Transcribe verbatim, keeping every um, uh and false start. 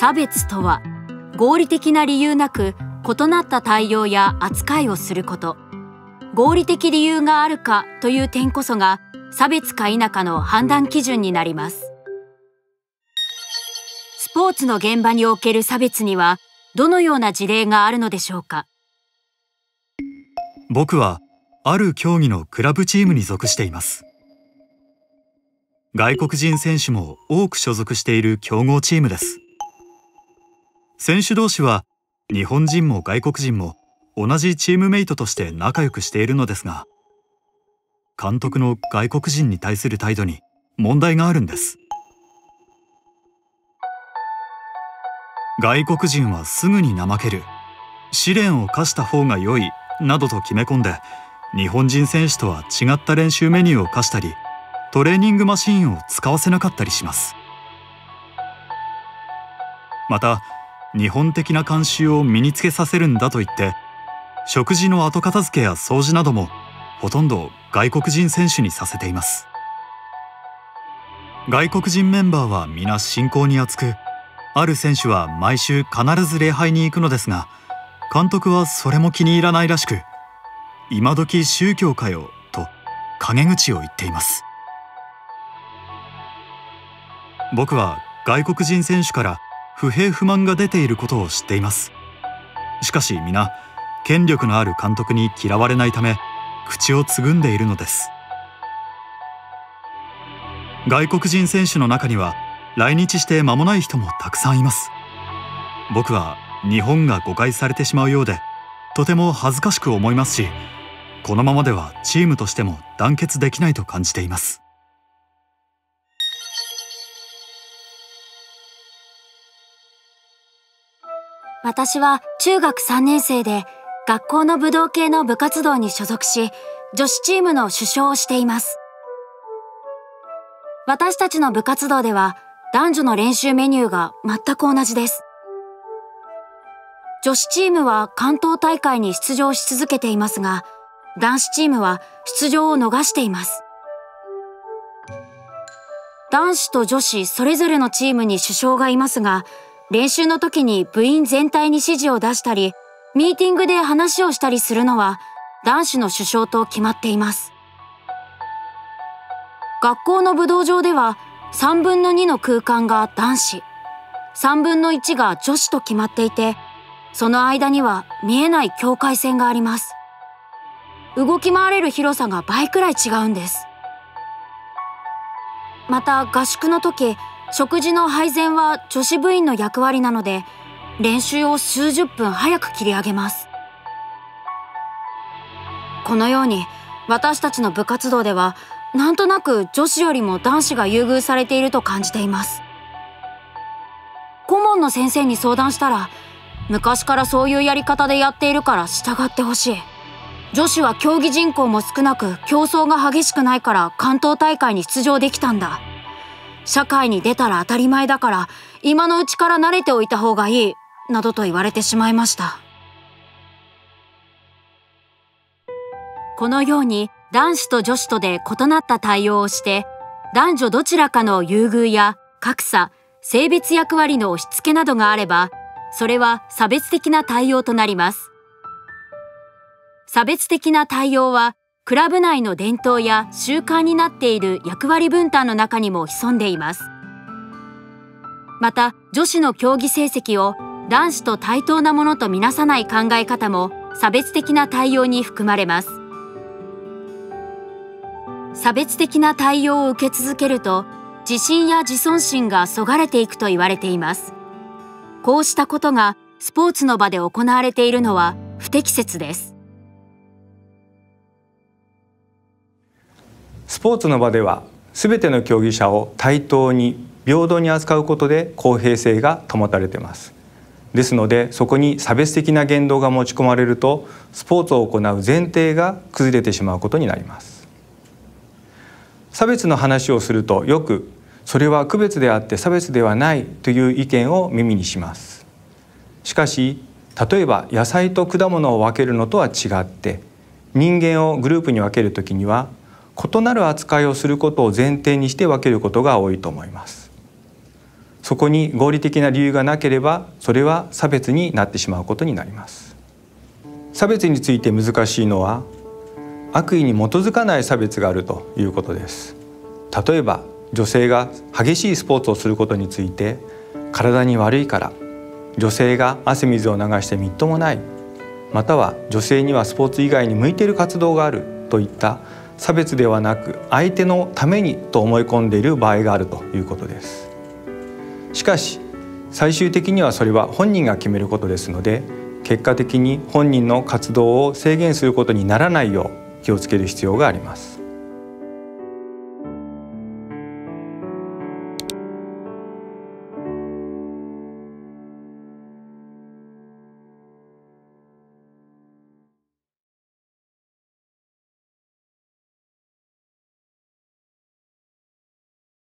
差別とは、合理的な理由なく異なった対応や扱いをすること。合理的理由があるかという点こそが差別か否かの判断基準になります。スポーツの現場における差別にはどのような事例があるのでしょうか。 僕はある競技のクラブチームに属しています。外国人選手も多く所属している強豪チームです。選手同士は日本人も外国人も同じチームメイトとして仲良くしているのですが、監督の外国人に対する態度に問題があるんです。外国人はすぐに怠ける、試練を課した方が良いなどと決め込んで、日本人選手とは違った練習メニューを課したり、トレーニングマシーンを使わせなかったりします。また、日本的な慣習を身につけさせるんだと言って、食事の後片付けや掃除などもほとんど外国人選手にさせています。外国人メンバーは皆信仰にあつく、ある選手は毎週必ず礼拝に行くのですが、監督はそれも気に入らないらしく、今時宗教かよと陰口を言っています。僕は外国人選手から不平不満が出ていることを知っています。しかし皆権力のある監督に嫌われないため口をつぐんでいるのです。外国人選手の中には来日して間もない人もたくさんいます。僕は日本が誤解されてしまうようでとても恥ずかしく思いますし、このままではチームとしても団結できないと感じています。 私は中学さんねん生で学校の武道系の部活動に所属し、女子チームの主将をしています。私たちの部活動では男女の練習メニューが全く同じです。女子チームは関東大会に出場し続けていますが、男子チームは出場を逃しています。男子と女子それぞれのチームに主将がいますが、練習の時に部員全体に指示を出したり、ミーティングで話をしたりするのは男子の主将と決まっています。学校の武道場ではさんぶんのにの空間が男子、さんぶんのいちが女子と決まっていて、その間には見えない境界線があります。動き回れる広さが倍くらい違うんです。また合宿の時、食事の配膳は女子部員の役割なので、練習を数十分早く切り上げます。このように私たちの部活動ではなんとなく女子よりも男子が優遇されていると感じています。顧問の先生に相談したら、昔からそういうやり方でやっているから従ってほしい。女子は競技人口も少なく競争が激しくないから関東大会に出場できたんだ。社会に出たら当たり前だから今のうちから慣れておいた方がいい、などと言われてしまいました。このように男子と女子とで異なった対応をして、男女どちらかの優遇や格差、性別役割の押し付けなどがあれば、それは差別的な対応となります。差別的な対応は、クラブ内の伝統や習慣になっている役割分担の中にも潜んでいます。また、女子の競技成績を男子と対等なものとみなさない考え方も差別的な対応に含まれます。差別的な対応を受け続けると、自信や自尊心がそがれていくと言われています。こうしたことがスポーツの場で行われているのは不適切です。 スポーツの場では全ての競技者を対等に平等に扱うことで公平性が保たれています。ですので、そこに差別的な言動が持ち込まれると、スポーツを行う前提が崩れてしまうことになります。差別の話をすると、よくそれは区別であって差別ではないという意見を耳にします。しかし、例えば野菜と果物を分けるのとは違って、人間をグループに分けるときには異なる扱いをすることを前提にして分けることが多いと思います。 そこに合理的な理由がなければそれは差別になってしまうことになります。差別について難しいのは悪意に基づかない差別があるということです。例えば女性が激しいスポーツをすることについて体に悪いから、女性が汗水を流してみっともない、または女性にはスポーツ以外に向いている活動があるといった差別ではなく相手のためにと思い込んでいる場合があるということです。しかし最終的にはそれは本人が決めることですので、結果的に本人の活動を制限することにならないよう気をつける必要があります。